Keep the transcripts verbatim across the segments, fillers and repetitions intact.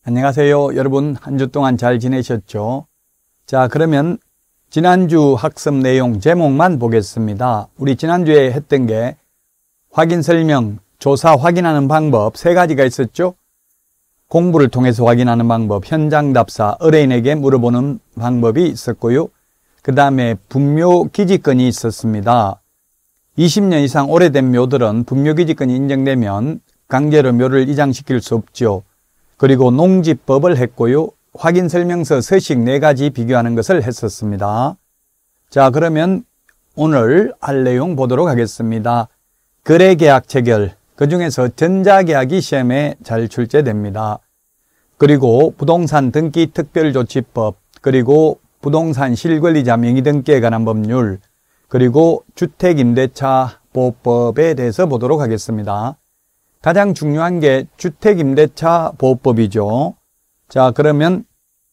안녕하세요. 여러분 한 주 동안 잘 지내셨죠? 자, 그러면 지난주 학습 내용 제목만 보겠습니다. 우리 지난주에 했던 게 확인 설명, 조사 확인하는 방법 세 가지가 있었죠? 공부를 통해서 확인하는 방법, 현장 답사, 의뢰인에게 물어보는 방법이 있었고요. 그 다음에 분묘 기지권이 있었습니다. 이십 년 이상 오래된 묘들은 분묘 기지권이 인정되면 강제로 묘를 이장시킬 수 없죠. 그리고 농지법을 했고요. 확인 설명서 서식 네 가지 비교하는 것을 했었습니다. 자, 그러면 오늘 할 내용 보도록 하겠습니다. 거래계약 체결, 그 중에서 전자계약이 시험에 잘 출제됩니다. 그리고 부동산 등기 특별조치법, 그리고 부동산 실권리자 명의 등기에 관한 법률, 그리고 주택임대차 보호법에 대해서 보도록 하겠습니다. 가장 중요한 게 주택임대차 보호법이죠. 자, 그러면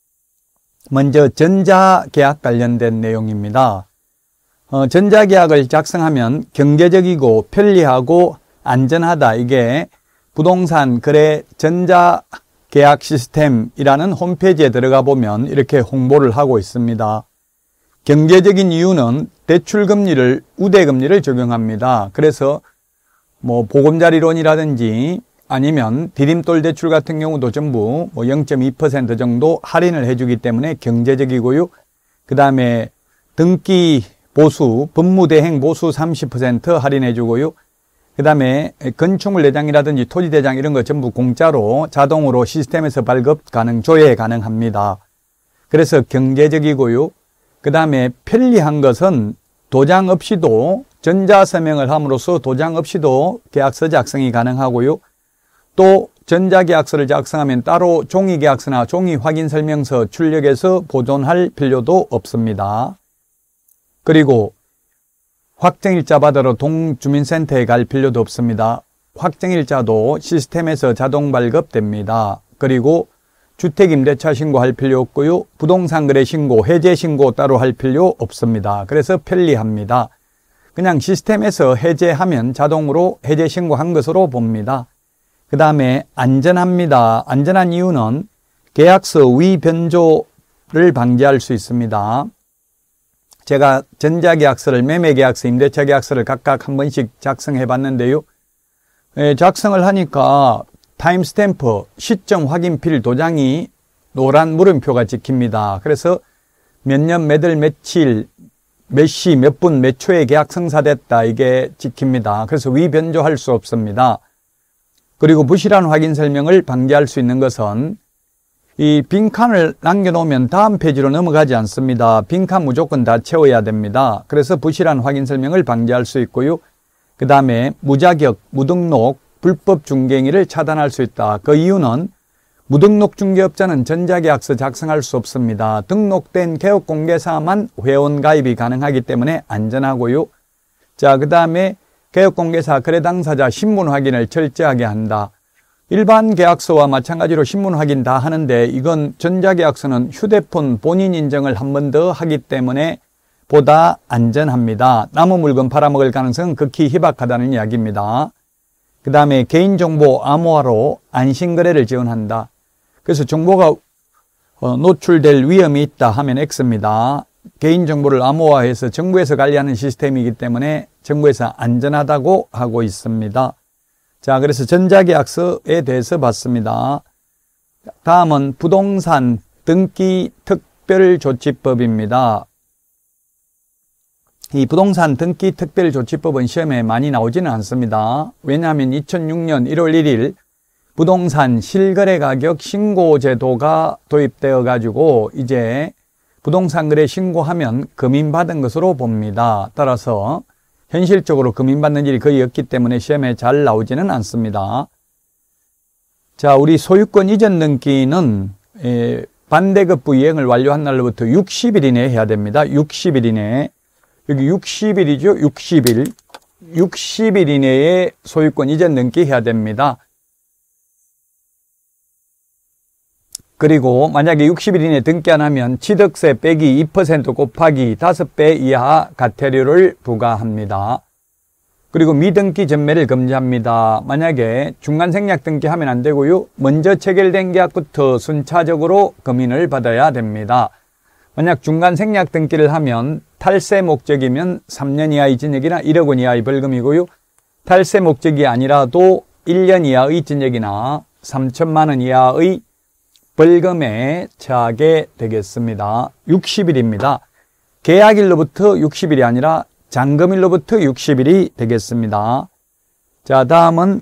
먼저 전자계약 관련된 내용입니다. 어, 전자계약을 작성하면 경제적이고 편리하고 안전하다. 이게 부동산 거래 전자계약 시스템이라는 홈페이지에 들어가 보면 이렇게 홍보를 하고 있습니다. 경제적인 이유는 대출금리를 우대금리를 적용합니다. 그래서 뭐 보금자리론이라든지 아니면 디딤돌 대출 같은 경우도 전부 뭐 영 점 이 퍼센트 정도 할인을 해주기 때문에 경제적이고요. 그 다음에 등기 보수, 법무대행 보수 삼십 퍼센트 할인해주고요. 그 다음에 건축물 대장이라든지 토지 대장 이런 거 전부 공짜로 자동으로 시스템에서 발급 가능, 조회 가능합니다. 그래서 경제적이고요. 그 다음에 편리한 것은 도장 없이도 전자서명을 함으로써 도장 없이도 계약서 작성이 가능하고요. 또 전자계약서를 작성하면 따로 종이계약서나 종이확인설명서 출력해서 보존할 필요도 없습니다. 그리고 확정일자 받으러 동주민센터에 갈 필요도 없습니다. 확정일자도 시스템에서 자동 발급됩니다. 그리고 주택임대차 신고할 필요 없고요. 부동산 거래 신고, 해제 신고 따로 할 필요 없습니다. 그래서 편리합니다. 그냥 시스템에서 해제하면 자동으로 해제 신고한 것으로 봅니다. 그 다음에 안전합니다. 안전한 이유는 계약서 위변조를 방지할 수 있습니다. 제가 전자계약서를, 매매계약서, 임대차계약서를 각각 한 번씩 작성해 봤는데요. 예, 작성을 하니까 타임스탬프, 시점 확인필 도장이 노란 물음표가 찍힙니다. 그래서 몇 년, 몇 월, 며칠, 몇 시, 몇 분, 몇 초에 계약 성사됐다 이게 찍힙니다. 그래서 위변조할 수 없습니다. 그리고 부실한 확인 설명을 방지할 수 있는 것은 이 빈칸을 남겨놓으면 다음 페이지로 넘어가지 않습니다. 빈칸 무조건 다 채워야 됩니다. 그래서 부실한 확인 설명을 방지할 수 있고요. 그 다음에 무자격, 무등록, 불법 중개행위를 차단할 수 있다. 그 이유는 무등록 중개업자는 전자계약서 작성할 수 없습니다. 등록된 개업공개사만 회원가입이 가능하기 때문에 안전하고요. 자, 그 다음에 개업공개사 거래 당사자 신분 확인을 철저하게 한다. 일반 계약서와 마찬가지로 신분 확인 다 하는데 이건 전자계약서는 휴대폰 본인 인정을 한 번 더 하기 때문에 보다 안전합니다. 남의 물건 팔아먹을 가능성은 극히 희박하다는 이야기입니다. 그 다음에 개인정보 암호화로 안심거래를 지원한다. 그래서 정보가 노출될 위험이 있다 하면 X입니다. 개인정보를 암호화해서 정부에서 관리하는 시스템이기 때문에 정부에서 안전하다고 하고 있습니다. 자, 그래서 전자계약서에 대해서 봤습니다. 다음은 부동산 등기 특별조치법입니다. 이 부동산 등기 특별조치법은 시험에 많이 나오지는 않습니다. 왜냐하면 이천육 년 일월 일일 부동산 실거래가격 신고제도가 도입되어 가지고 이제 부동산 거래 신고하면 금인받은 것으로 봅니다. 따라서 현실적으로 금인받는 일이 거의 없기 때문에 시험에 잘 나오지는 않습니다. 자, 우리 소유권 이전 등기는 반대급부 이행을 완료한 날로부터 육십 일 이내에 해야 됩니다. 육십 일 이내에. 여기 육십 일이죠. 육십 일. 육십 일 이내에 소유권 이전 등기 해야 됩니다. 그리고 만약에 육십 일 이내에 등기 안 하면 취득세 빼기 이 퍼센트 곱하기 다섯 배 이하 과태료를 부과합니다. 그리고 미등기 전매를 금지합니다. 만약에 중간생략 등기하면 안 되고요. 먼저 체결된 계약부터 순차적으로 금인을 받아야 됩니다. 만약 중간생략 등기를 하면 탈세 목적이면 삼 년 이하의 징역이나 일억 원 이하의 벌금이고요. 탈세 목적이 아니라도 일 년 이하의 징역이나 삼천만 원 이하의 벌금에 처하게 되겠습니다. 육십 일입니다. 계약일로부터 육십 일이 아니라 잔금일로부터 육십 일이 되겠습니다. 자, 다음은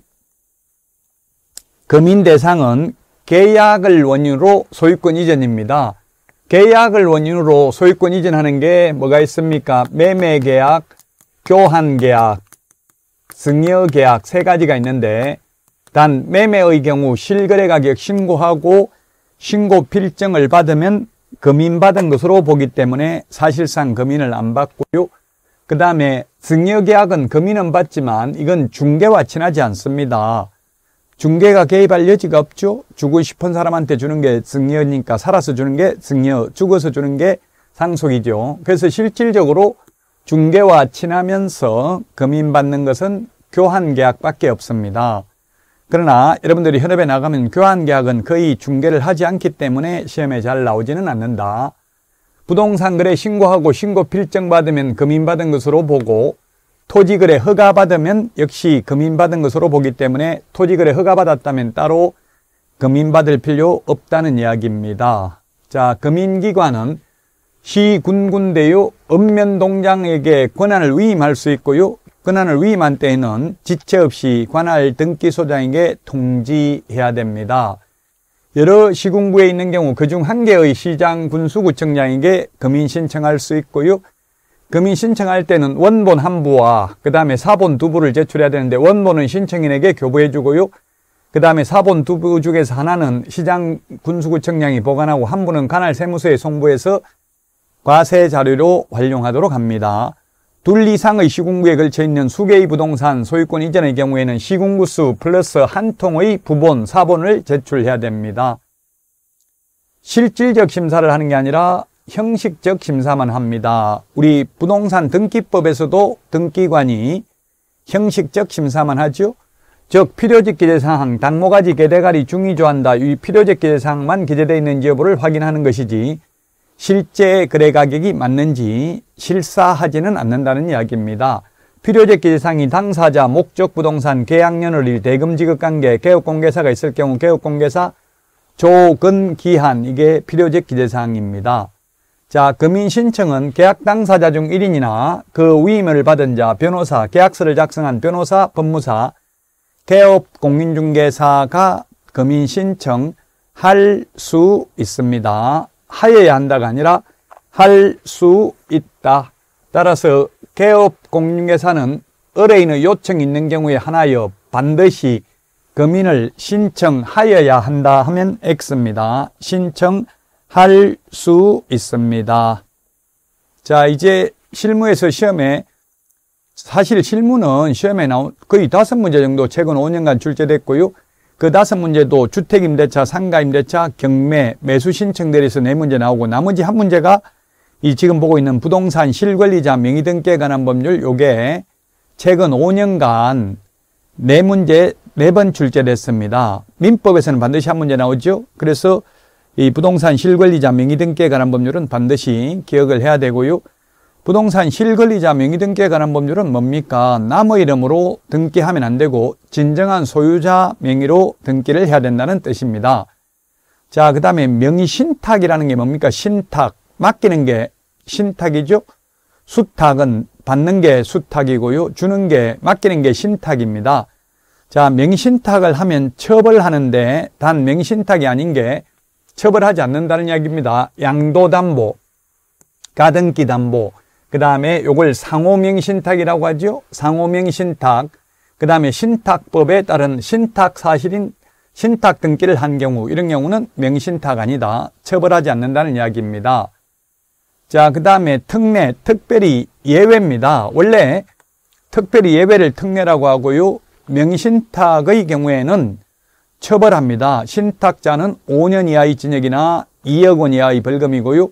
금인 대상은 계약을 원인으로 소유권 이전입니다. 계약을 원인으로 소유권 이전하는 게 뭐가 있습니까? 매매계약, 교환계약, 승여계약 세 가지가 있는데 단 매매의 경우 실거래가격 신고하고 신고 필증을 받으면 금인받은 것으로 보기 때문에 사실상 금인을 안 받고요. 그 다음에 승여계약은 금인은 받지만 이건 중개와 친하지 않습니다. 중개가 개입할 여지가 없죠. 주고 싶은 사람한테 주는 게 승여니까 살아서 주는 게 승여, 죽어서 주는 게 상속이죠. 그래서 실질적으로 중개와 친하면서 금인받는 것은 교환계약밖에 없습니다. 그러나 여러분들이 현업에 나가면 교환계약은 거의 중개를 하지 않기 때문에 시험에 잘 나오지는 않는다. 부동산 거래 신고하고 신고 필증 받으면 금인받은 것으로 보고 토지거래 허가 받으면 역시 금인받은 것으로 보기 때문에 토지거래 허가 받았다면 따로 금인받을 필요 없다는 이야기입니다. 자, 금인기관은 시, 군, 군대요 읍면동장에게 권한을 위임할 수 있고요. 권한을 위임한 때에는 지체 없이 관할 등기소장에게 통지해야 됩니다. 여러 시군구에 있는 경우 그중 한 개의 시장 군수구청장에게 금인 신청할 수 있고요. 금인 신청할 때는 원본 한 부와 그 다음에 사본 두 부를 제출해야 되는데 원본은 신청인에게 교부해 주고요. 그 다음에 사본 두 부 중에서 하나는 시장 군수구청장이 보관하고 한 부는 관할 세무서에 송부해서 과세 자료로 활용하도록 합니다. 둘 이상의 시군구에 걸쳐 있는 수개의 부동산 소유권 이전의 경우에는 시군구 수 플러스 한 통의 부본, 사본을 제출해야 됩니다. 실질적 심사를 하는 게 아니라 형식적 심사만 합니다. 우리 부동산 등기법에서도 등기관이 형식적 심사만 하죠. 즉 필요적 기재사항, 당모가지 개대가리 중위조한다. 이 필요적 기재사항만 기재되어 있는지 여부를 확인하는 것이지 실제 거래 가격이 맞는지 실사하지는 않는다는 이야기입니다. 필요적 기재사항이 당사자, 목적 부동산, 계약년월, 대금 지급관계, 개업공개사가 있을 경우 개업공개사, 조건, 기한 이게 필요적 기재사항입니다. 자, 금인 신청은 계약 당사자 중 일 인이나 그 위임을 받은 자, 변호사, 계약서를 작성한 변호사, 법무사, 개업 공인중개사가 금인 신청할 수 있습니다. 하여야 한다가 아니라 할 수 있다. 따라서 개업 공인중개사는 의뢰인의 요청이 있는 경우에 하나여 반드시 금인을 신청하여야 한다 하면 X입니다. 신청할 수 있습니다. 자, 이제 실무에서 시험에 사실 실무는 시험에 나온 거의 다섯 문제 정도 최근 오 년간 출제됐고요. 그 다섯 문제도 주택임대차, 상가임대차, 경매, 매수 신청 대리에서 네 문제 나오고 나머지 한 문제가 이 지금 보고 있는 부동산 실권리자 명의등기에 관한 법률 요게 최근 오 년간 네 문제 네 번 출제됐습니다. 민법에서는 반드시 한 문제 나오죠. 그래서 이 부동산 실권리자 명의등기에 관한 법률은 반드시 기억을 해야 되고요. 부동산 실권리자 명의등기에 관한 법률은 뭡니까? 남의 이름으로 등기하면 안 되고 진정한 소유자 명의로 등기를 해야 된다는 뜻입니다. 자, 그 다음에 명의신탁이라는 게 뭡니까? 신탁, 맡기는 게 신탁이죠. 수탁은 받는 게 수탁이고요. 주는 게, 맡기는 게 신탁입니다. 자, 명의신탁을 하면 처벌하는데 단 명의신탁이 아닌 게 처벌하지 않는다는 이야기입니다. 양도담보, 가등기담보, 그 다음에 요걸 상호명의신탁이라고 하죠. 상호명의신탁, 그 다음에 신탁법에 따른 신탁 사실인 신탁 등기를 한 경우 이런 경우는 명의신탁 아니다. 처벌하지 않는다는 이야기입니다. 자, 그 다음에 특례, 특별히 예외입니다. 원래 특별히 예외를 특례라고 하고요. 명의신탁의 경우에는 처벌합니다. 신탁자는 오 년 이하의 징역이나 이억 원 이하의 벌금이고요.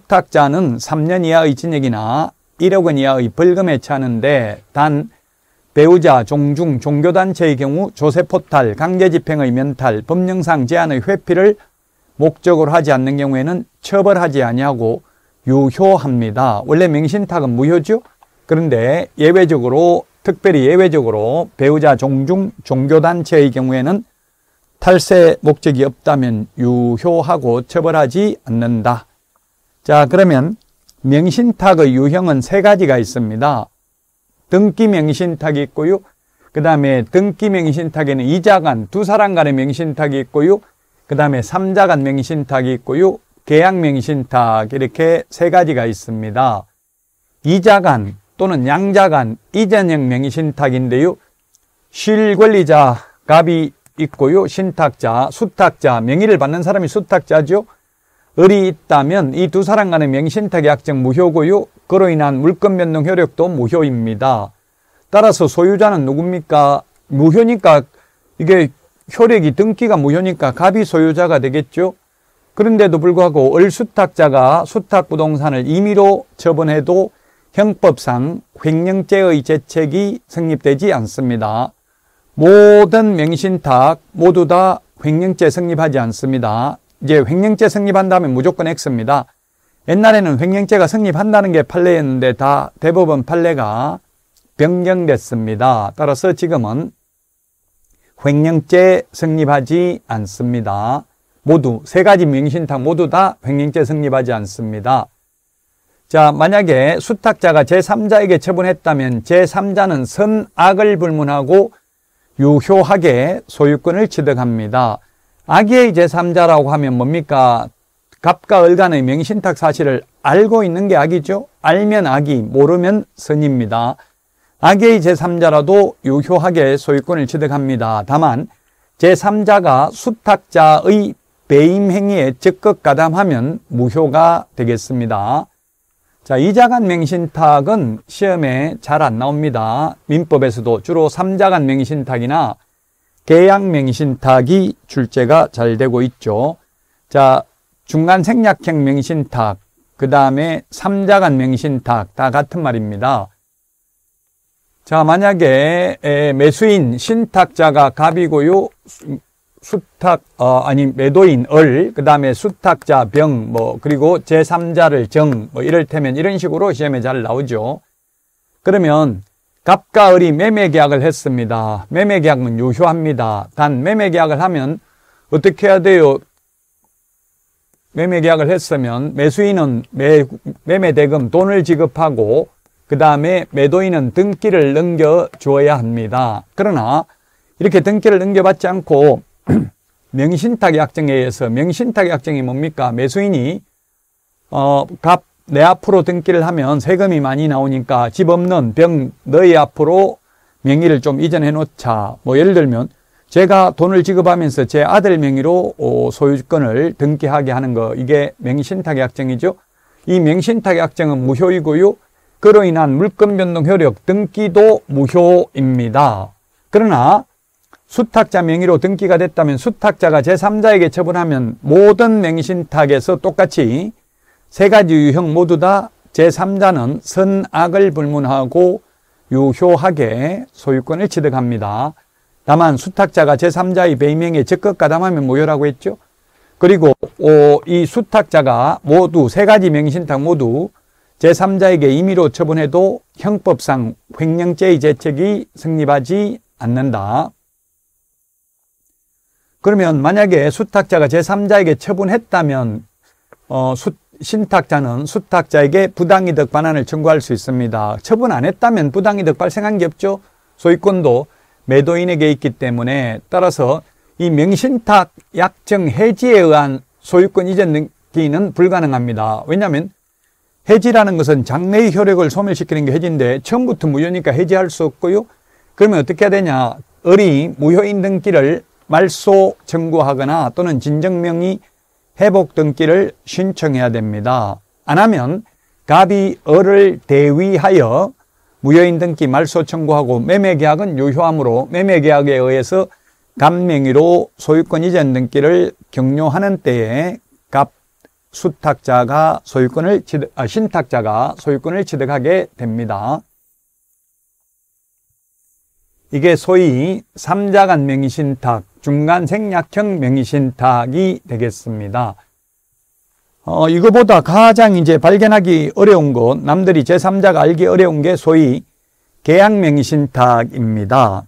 수탁자는 삼 년 이하의 징역이나 일억 원 이하의 벌금에 처하는데 단 배우자, 종중, 종교단체의 경우 조세포탈, 강제집행의 면탈, 법령상 제한의 회피를 목적으로 하지 않는 경우에는 처벌하지 아니하고 유효합니다. 원래 맹신탁은 무효죠. 그런데 예외적으로, 특별히 예외적으로 배우자, 종중, 종교단체의 경우에는 탈세 목적이 없다면 유효하고 처벌하지 않는다. 자, 그러면 명신탁의 유형은 세 가지가 있습니다. 등기 명신탁이 있고요. 그 다음에 등기 명신탁에는 이자 간, 두 사람 간의 명신탁이 있고요. 그 다음에 삼자 간 명신탁이 있고요. 계약 명신탁, 이렇게 세 가지가 있습니다. 이자 간 또는 양자 간 이전형 명신탁인데요. 실권리자 갑이 있고요. 신탁자, 수탁자, 명의를 받는 사람이 수탁자죠. 을이 있다면 이 두 사람 간의 명신탁의 약정 무효고요. 그로 인한 물권 변동 효력도 무효입니다. 따라서 소유자는 누굽니까? 무효니까, 이게 효력이, 등기가 무효니까 갑이 소유자가 되겠죠. 그런데도 불구하고 을 수탁자가 수탁부동산을 임의로 처분해도 형법상 횡령죄의 죄책이 성립되지 않습니다. 모든 명신탁 모두 다 횡령죄 성립하지 않습니다. 이제 횡령죄 성립한다면 무조건 X입니다. 옛날에는 횡령죄가 성립한다는 게 판례였는데 다 대법원 판례가 변경됐습니다. 따라서 지금은 횡령죄 성립하지 않습니다. 모두 세 가지 명신탁 모두 다 횡령죄 성립하지 않습니다. 자, 만약에 수탁자가 제삼자에게 처분했다면 제삼자는 선악을 불문하고 유효하게 소유권을 취득합니다. 악의 제삼자라고 하면 뭡니까? 갑과 을 간의 명신탁 사실을 알고 있는 게 악이죠. 알면 악이, 모르면 선입니다. 악의 제삼자라도 유효하게 소유권을 취득합니다. 다만 제삼자가 수탁자의 배임 행위에 적극 가담하면 무효가 되겠습니다. 자, 이자 간 명신탁은 시험에 잘 안 나옵니다. 민법에서도 주로 삼자 간 명신탁이나 계약 명신탁이 출제가 잘 되고 있죠. 자, 중간 생략형 명신탁, 그 다음에 삼자 간 명신탁 다 같은 말입니다. 자, 만약에 매수인 신탁자가 갑이고요. 수탁, 어, 아니, 매도인 을, 그 다음에 수탁자 병, 뭐, 그리고 제삼자를 정, 뭐, 이럴테면 이런 식으로 시험에 잘 나오죠. 그러면 갑과 을이 매매계약을 했습니다. 매매계약은 유효합니다. 단, 매매계약을 하면 어떻게 해야 돼요? 매매계약을 했으면 매수인은 매, 매매대금 돈을 지급하고 그 다음에 매도인은 등기를 넘겨줘야 합니다. 그러나 이렇게 등기를 넘겨받지 않고 명신탁 약정에 의해서, 명신탁 약정이 뭡니까? 매수인이 어, 갑 내 앞으로 등기를 하면 세금이 많이 나오니까 집 없는 병 너희 앞으로 명의를 좀 이전해 놓자. 뭐 예를 들면 제가 돈을 지급하면서 제 아들 명의로 소유권을 등기하게 하는 거, 이게 명신탁 약정이죠. 이 명신탁 약정은 무효이고요. 그로 인한 물권 변동 효력 등기도 무효입니다. 그러나 수탁자 명의로 등기가 됐다면 수탁자가 제삼자에게 처분하면 모든 명신탁에서 똑같이 세 가지 유형 모두 다 제삼자는 선악을 불문하고 유효하게 소유권을 취득합니다. 다만 수탁자가 제삼자의 배임행위에 적극 가담하면 무효라고 했죠. 그리고 이 수탁자가 모두 세 가지 명신탁 모두 제삼자에게 임의로 처분해도 형법상 횡령죄의 죄책이 성립하지 않는다. 그러면 만약에 수탁자가 제삼자에게 처분했다면 어, 수, 신탁자는 수탁자에게 부당이득 반환을 청구할 수 있습니다. 처분 안 했다면 부당이득 발생한 게 없죠. 소유권도 매도인에게 있기 때문에, 따라서 이 명신탁 약정 해지에 의한 소유권 이전 등기는 불가능합니다. 왜냐하면 해지라는 것은 장래의 효력을 소멸시키는 게 해지인데 처음부터 무효니까 해지할 수 없고요. 그러면 어떻게 해야 되냐? 을이 무효인 등기를 말소 청구하거나 또는 진정명의 회복 등기를 신청해야 됩니다. 안 하면 갑이 을을 대위하여 무효인 등기 말소 청구하고 매매계약은 유효하므로 매매계약에 의해서 갑 명의로 소유권 이전 등기를 격려하는 때에 갑 수탁자가 소유권을 취득, 아, 신탁자가 소유권을 취득하게 됩니다. 이게 소위 삼자간 명의신탁, 중간 생략형 명의신탁이 되겠습니다. 어, 이거보다 가장 이제 발견하기 어려운 것, 남들이 제삼자가 알기 어려운 게 소위 계약명의신탁입니다.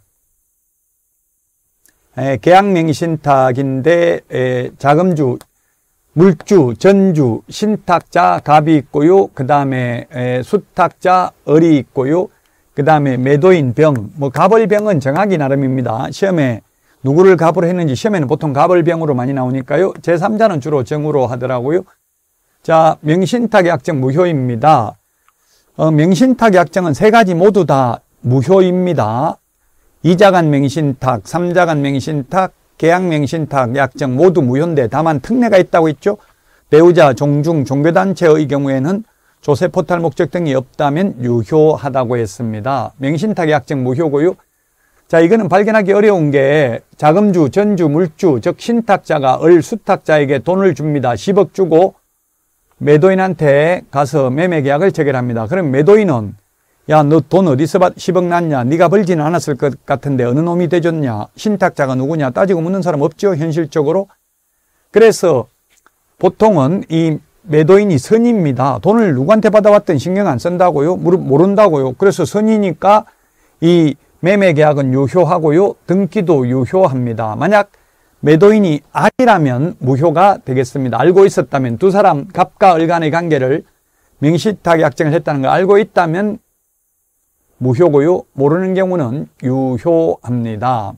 에, 계약명의신탁인데, 에, 자금주, 물주, 전주, 신탁자, 갑이 있고요. 그 다음에 수탁자, 을이 있고요. 그 다음에 매도인, 병. 뭐 갑을병은 정하기 나름입니다. 시험에 누구를 갑으로 했는지 시험에는 보통 갑을병으로 많이 나오니까요. 제삼자는 주로 정으로 하더라고요. 자, 명신탁 약정 무효입니다. 어, 명신탁 약정은 세 가지 모두 다 무효입니다. 이자간 명신탁, 삼자간 명신탁, 계약명신탁 약정 모두 무효인데 다만 특례가 있다고 했죠. 배우자, 종중, 종교단체의 경우에는 조세 포탈 목적 등이 없다면 유효하다고 했습니다. 명신탁 약정 무효고요. 자, 이거는 발견하기 어려운 게 자금주, 전주, 물주, 즉 신탁자가 을 수탁자에게 돈을 줍니다. 십억 주고 매도인한테 가서 매매계약을 체결합니다. 그럼 매도인은 야, 너 돈 어디서 받, 십억 났냐? 네가 벌지는 않았을 것 같은데 어느 놈이 대줬냐? 신탁자가 누구냐? 따지고 묻는 사람 없죠, 현실적으로. 그래서 보통은 이 매도인이 선입니다. 돈을 누구한테 받아왔든 신경 안 쓴다고요? 모른다고요? 그래서 선이니까 이 매매계약은 유효하고요. 등기도 유효합니다. 만약 매도인이 아니라면 무효가 되겠습니다. 알고 있었다면 두 사람 갑과 을 간의 관계를 명신탁 약정을 했다는 걸 알고 있다면 무효고요. 모르는 경우는 유효합니다.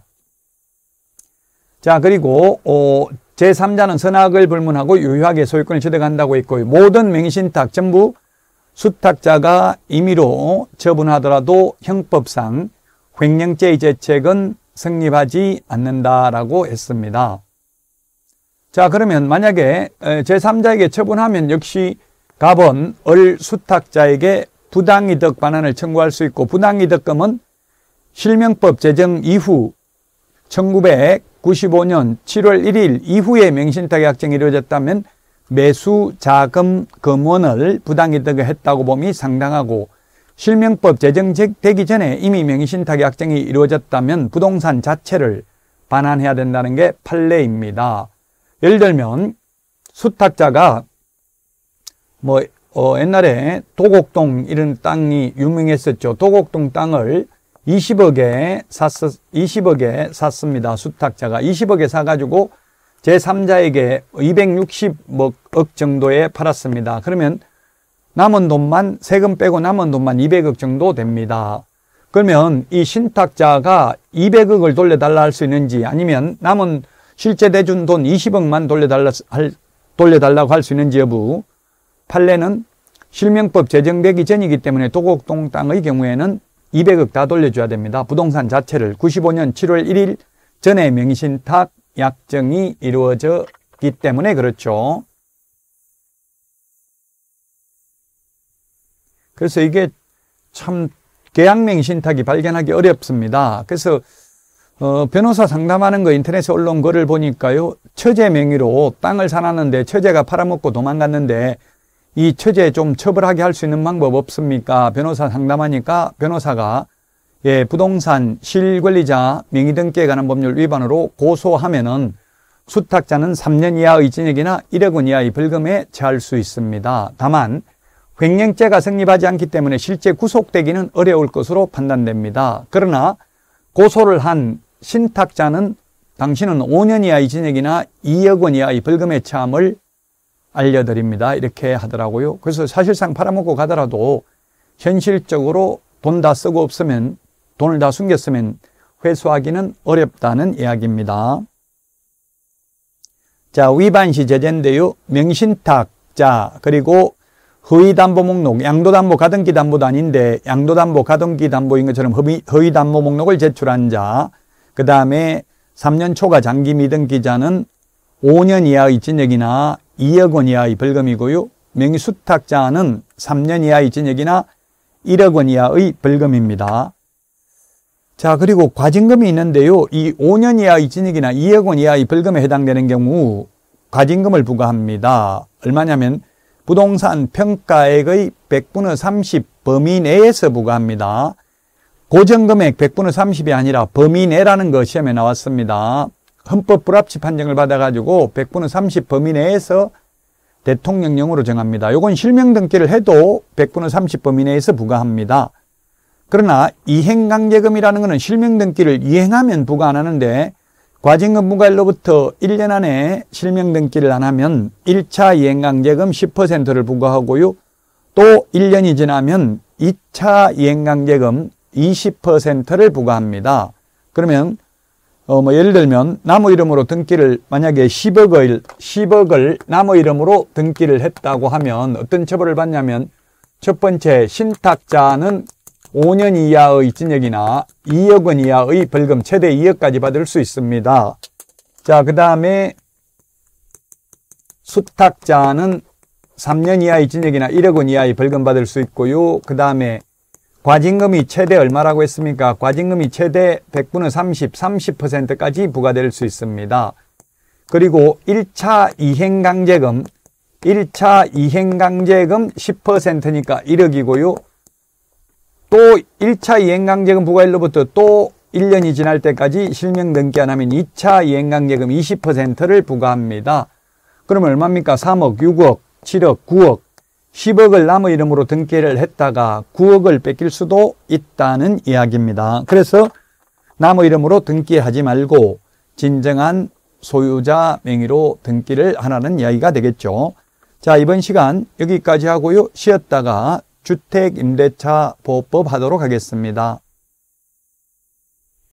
자, 그리고 어, 제삼자는 선악을 불문하고 유효하게 소유권을 취득한다고 했고요. 모든 명의신탁 전부 수탁자가 임의로 처분하더라도 형법상 횡령죄의 죄책은 성립하지 않는다라고 했습니다. 자, 그러면 만약에 제삼자에게 처분하면 역시 갑은 을 수탁자에게 부당이득 반환을 청구할 수 있고, 부당이득금은 실명법 제정 이후 천구백구십오 년 칠월 일일 이후에 명신탁 약정이 이루어졌다면 매수 자금 금원을 부당이득을 했다고 봄이 상당하고, 실명법 제정되기 전에 이미 명의신탁 약정이 이루어졌다면 부동산 자체를 반환해야 된다는 게 판례입니다. 예를 들면 수탁자가 뭐 어, 옛날에 도곡동 이런 땅이 유명했었죠. 도곡동 땅을 이십억에 샀, 이십억에 샀습니다. 수탁자가 이십억에 사가지고 제삼자에게 이백육십억 정도에 팔았습니다. 그러면 남은 돈만, 세금 빼고 남은 돈만 이백억 정도 됩니다. 그러면 이 신탁자가 이백억을 돌려달라 할 수 있는지, 아니면 남은 실제 대준 돈 이십억만 돌려달라, 할, 돌려달라고 할 수 있는지 여부. 판례는 실명법 제정되기 전이기 때문에 도곡동 땅의 경우에는 이백억 다 돌려줘야 됩니다. 부동산 자체를 구십오 년 칠월 일일 전에 명의신탁 약정이 이루어졌기 때문에 그렇죠. 그래서 이게 참 계약명의신탁이 발견하기 어렵습니다. 그래서 어, 변호사 상담하는 거 인터넷에 올라온 거를 보니까요, 처제 명의로 땅을 사놨는데 처제가 팔아먹고 도망갔는데 이 처제 좀 처벌하게 할 수 있는 방법 없습니까? 변호사 상담하니까 변호사가 예, 부동산 실권리자 명의등기에 관한 법률 위반으로 고소하면은 수탁자는 삼 년 이하의 징역이나 일억 원 이하의 벌금에 처할 수 있습니다. 다만 횡령죄가 성립하지 않기 때문에 실제 구속되기는 어려울 것으로 판단됩니다. 그러나 고소를 한 신탁자는 당신은 오 년 이하의 징역이나 이억 원 이하의 벌금에 처함을 알려드립니다. 이렇게 하더라고요. 그래서 사실상 팔아먹고 가더라도 현실적으로 돈 다 쓰고 없으면, 돈을 다 숨겼으면 회수하기는 어렵다는 이야기입니다. 자, 위반시 제재인데요. 명신탁자, 그리고 허위담보 목록, 양도담보, 가등기담보도 아닌데 양도담보, 가등기담보인 것처럼 허위담보 목록을 제출한 자, 그 다음에 삼 년 초과 장기 미등기자는 오 년 이하의 징역이나 이억 원 이하의 벌금이고요. 명의수탁자는 삼 년 이하의 징역이나 일억 원 이하의 벌금입니다. 자, 그리고 과징금이 있는데요. 이 오 년 이하의 징역이나 이억 원 이하의 벌금에 해당되는 경우 과징금을 부과합니다. 얼마냐면 부동산 평가액의 백분의 삼십 범위 내에서 부과합니다. 고정금액 백분의 삼십이 아니라 범위 내라는 거 시험에 나왔습니다. 헌법 불합치 판정을 받아가지고 백분의 삼십 범위 내에서 대통령령으로 정합니다. 요건 실명 등기를 해도 백분의 삼십 범위 내에서 부과합니다. 그러나 이행강제금이라는 것은 실명 등기를 이행하면 부과 안 하는데 과징금 부과일로부터 일 년 안에 실명 등기를 안 하면 일 차 이행강제금 십 퍼센트를 부과하고요. 또 일 년이 지나면 이 차 이행강제금 이십 퍼센트를 부과합니다. 그러면 어 뭐 예를 들면 나무 이름으로 등기를 만약에 십억을 십억을 나무 이름으로 등기를 했다고 하면 어떤 처벌을 받냐면 첫 번째 신탁자는 오 년 이하의 징역이나 이억 원 이하의 벌금 최대 이억까지 받을 수 있습니다. 자, 그 다음에 수탁자는 삼 년 이하의 징역이나 일억 원 이하의 벌금 받을 수 있고요. 그 다음에 과징금이 최대 얼마라고 했습니까? 과징금이 최대 백분의 삼십, 삼십 퍼센트까지 부과될 수 있습니다. 그리고 일 차 이행강제금, 일 차 이행강제금 십 퍼센트니까 일억이고요. 또 일 차 이행강제금 부과일로부터 또 일 년이 지날 때까지 실명 등기 안 하면 이 차 이행강제금 이십 퍼센트를 부과합니다. 그러면 얼마입니까? 삼억, 육억, 칠억, 구억, 십억을 남의 이름으로 등기를 했다가 구억을 뺏길 수도 있다는 이야기입니다. 그래서 남의 이름으로 등기하지 말고 진정한 소유자 명의로 등기를 하라는 이야기가 되겠죠. 자, 이번 시간 여기까지 하고요. 쉬었다가 주택임대차 보호법 하도록 하겠습니다.